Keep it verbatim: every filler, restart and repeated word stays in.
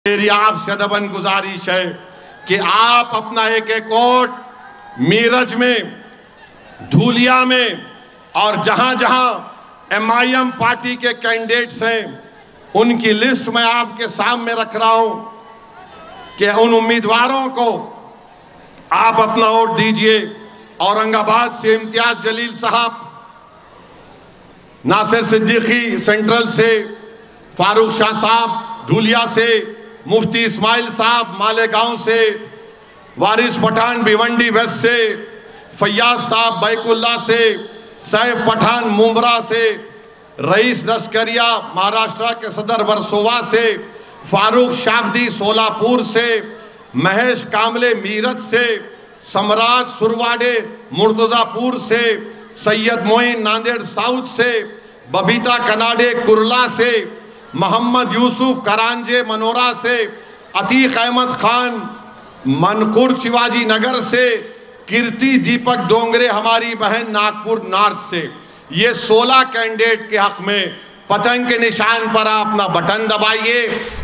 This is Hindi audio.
मेरी आपसे अदबन गुजारिश है कि आप अपना एक एक वोट मीरज में, धूलिया में और जहां जहां एम आई एम पार्टी के कैंडिडेट्स हैं उनकी लिस्ट मैं आपके सामने रख रहा हूं कि उन उम्मीदवारों को आप अपना वोट दीजिए। औरंगाबाद से इम्तियाज जलील साहब, नासिर सिद्दीकी सेंट्रल से, फारूक शाह साहब धूलिया से, मुफ्ती इस्माइल साहब मालेगांव से, वारिस पठान भिवंडी वेस्ट से, फैयाज साहब बैकुल्ला से, सैफ पठान मुंब्रा से, रईस लश्करिया महाराष्ट्र के सदर वर्सोवा से, फारूक शाब्दी सोलापुर से, महेश कामले मीरज से, सम्राट सुरवाडे मुर्तजापुर से, सैयद मोइन नांदेड़ साउथ से, बबीता कनाडे कुरला से, मोहम्मद यूसुफ करांजे मनोरा से, अतीक अहमद खान मनकुर शिवाजी नगर से, कीर्ति दीपक डोंगरे हमारी बहन नागपुर नॉर्थ से। ये सोलह कैंडिडेट के हक में पतंग के निशान पर अपना बटन दबाइए